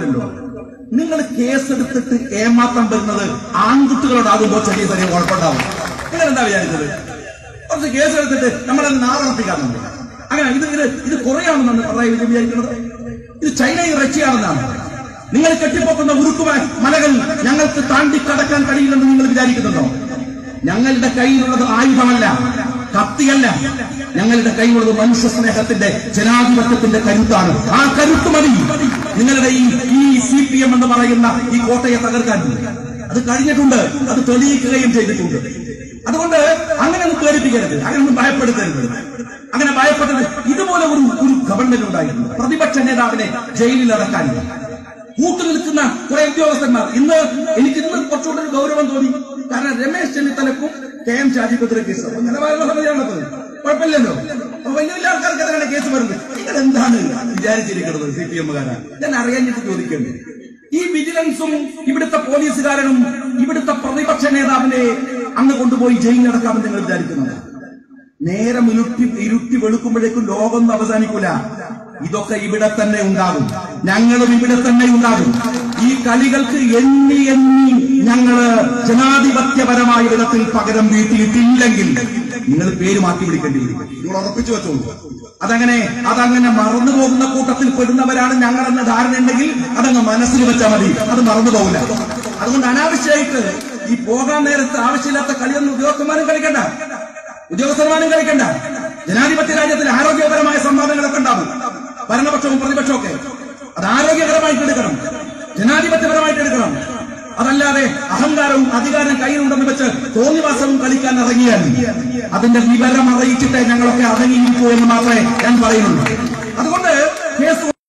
നിങ്ങൾ കേസെടുത്തിട്ട് ഏമാത്തം വരുന്നത് ആൺകുട്ടികളോടാകുമ്പോൾ ചെറിയ ചെറിയ കുഴപ്പമുണ്ടാവും. നിങ്ങൾ എന്താ വിചാരിച്ചത്? കുറച്ച് കേസെടുത്തിട്ട് നമ്മളെ നാളർപ്പിക്കാറുണ്ട്. അങ്ങനെ ഇത് കുറയാണെന്നാണ് പിണറായി വിജയൻ വിചാരിക്കുന്നത്. ഇത് ചൈനയും റഷ്യയാണെന്നാണ്. നിങ്ങൾ കെട്ടിപ്പോക്കുന്ന മലകൾ ഞങ്ങൾക്ക് താണ്ടിക്കടക്കാൻ കഴിയില്ലെന്ന് നിങ്ങൾ വിചാരിക്കുന്നുണ്ടോ? ഞങ്ങളുടെ കയ്യിലുള്ളത് ആയുധമല്ല, കത്തിയല്ല. ഞങ്ങളുടെ കയ്യിലുള്ളത് മനുഷ്യ സ്നേഹത്തിന്റെ, ജനാധിപത്യത്തിന്റെ കരുത്താണ്. ആ കരുത്ത് മതി നിങ്ങളുടെ ഈ CPM എന്ന് പറയുന്ന ഈ കോട്ടയെ തകർക്കാൻ. അത് കഴിഞ്ഞിട്ടുണ്ട്, അത് തെളിയിക്കുകയും ചെയ്തിട്ടുണ്ട്. അതുകൊണ്ട് അങ്ങനെ ഒന്നും പേടിപ്പിക്കരുത്, അങ്ങനെ ഒന്നും ഭയപ്പെടുത്തരുത്. അങ്ങനെ ഭയപ്പെട്ടത് ഇതുപോലെ ഒരു ഗവൺമെന്റ് ഉണ്ടായിരുന്നു. പ്രതിപക്ഷ നേതാവിനെ ജയിലിൽ അടക്കാൻ കൂട്ടുനിൽക്കുന്ന കുറെ ഉദ്യോഗസ്ഥന്മാർ. എനിക്ക് കുറച്ചുകൂടെ ഗൗരവം തോന്നി. കാരണം രമേശ് ചെന്നിത്തലക്കും KM ഷാജിക്കെതിരെ കേസ് നിലവാരമുള്ള സമിതിയാണത്, കുഴപ്പമില്ലല്ലോ. അപ്പൊ വലിയ വലിയ ആൾക്കാർക്കെതിരാണ് കേസ് വരുന്നത്. നിങ്ങൾ എന്താണ് വിചാരിച്ചിരിക്കുന്നത് CPM-കാരാ? ഞാൻ അറിയാഞ്ഞിട്ട് ചോദിക്കേണ്ടത്. ഈ വിജിലൻസും ഇവിടുത്തെ പോലീസുകാരനും ഇവിടുത്തെ പ്രതിപക്ഷ നേതാവിനെ അന്ന് കൊണ്ടുപോയി ജയിലിലടക്കാമെന്ന് നിങ്ങൾ വിചാരിക്കുന്നത്? നേരം ഇരുട്ടി വെളുക്കുമ്പോഴേക്കും ലോകമൊന്നും അവസാനിക്കൂല. ഇതൊക്കെ ഇവിടെ തന്നെ ഉണ്ടാകും, ഞങ്ങളും ഇവിടെ തന്നെ ഉണ്ടാകും. ഈ കളികൾക്ക് എണ്ണി ഞങ്ങള് ജനാധിപത്യപരമായ വിധത്തിൽ പകരം വീട്ടിയിട്ടില്ലെങ്കിൽ നിങ്ങൾ പേര് മാറ്റി വിളിക്കേണ്ടി വരും. നിങ്ങൾ ഉറപ്പിച്ചു വെച്ചോളൂ. അതങ്ങനെ മറന്നു പോകുന്ന കൂട്ടത്തിൽ പെടുന്നവരാണ് ഞങ്ങളെന്ന ധാരണയുണ്ടെങ്കിൽ അതങ്ങ് മനസ്സിൽ വെച്ചാൽ മതി, അത് മറന്നു പോകില്ല. അതുകൊണ്ട് അനാവശ്യമായിട്ട് ഈ പോകാൻ നേരത്ത് ആവശ്യമില്ലാത്ത കളിയൊന്നും ഉദ്യോഗസ്ഥന്മാരും കളിക്കണ്ട. ജനാധിപത്യ രാജ്യത്തിൽ ആരോഗ്യപരമായ സംവാദങ്ങളൊക്കെ ഉണ്ടാവും, ഭരണപക്ഷവും പ്രതിപക്ഷവും ഒക്കെ. അത് ആരോഗ്യകരമായിട്ട് എടുക്കണം, ജനാധിപത്യപരമായിട്ട് എടുക്കണം. അതല്ലാതെ അഹങ്കാരവും അധികാരം കയ്യിലുണ്ടെന്ന് വെച്ച് തോന്നിവാസവും കളിക്കാൻ ഇറങ്ങിയാൽ അതിന്റെ വിവരം അറിയിച്ചിട്ടേ ഞങ്ങളൊക്കെ അടങ്ങിയിരിക്കൂ എന്ന് മാത്രമേ ഞാൻ പറയുന്നുള്ളൂ.